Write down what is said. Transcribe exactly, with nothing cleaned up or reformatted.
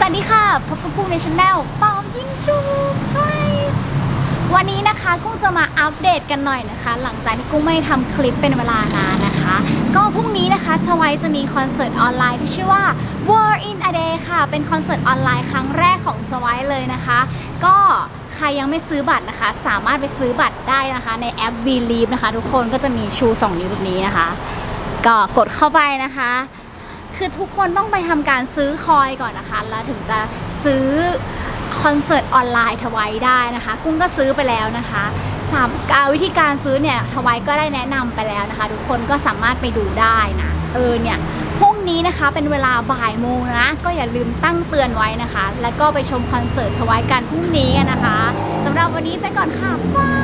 วัสดีค่ะพบกับกุ้งในช anel ปอมยิ่งชูทวิสวันนี้นะคะกุ้งจะมาอัปเดตกันหน่อยนะคะหลังจากที่กุ้งไม่ทำคลิปเป็นเวลานานนะคะก็พรุ่งนี้นะคะทวายจะมีคอนเสิร์ตออนไลน์ที่ชื่อว่า World in a Day ค่ะเป็นคอนเสิร์ตออนไลน์ครั้งแรกของทวายเลยนะคะก็ใครยังไม่ซื้อบัตรนะคะสามารถไปซื้อบัตรได้นะคะในแอป Vlive นะคะทุกคนก็จะมีชูสองนิ้วแบบนี้นะคะก็กดเข้าไปนะคะคือทุกคนต้องไปทำการซื้อคอยก่อนนะคะแล้วถึงจะซื้อคอนเสิร์ตออนไลน์ทวายได้นะคะกุ้งก็ซื้อไปแล้วนะคะสามวิธีการซื้อเนี่ยทวายก็ได้แนะนำไปแล้วนะคะทุกคนก็สามารถไปดูได้นะเออเนี่ยพรุ่งนี้นะคะเป็นเวลาบ่ายโมงนะก็อย่าลืมตั้งเตือนไว้นะคะแล้วก็ไปชมคอนเสิร์ตทวายกันพรุ่งนี้นะคะสำหรับวันนี้ไปก่อนค่ะบาย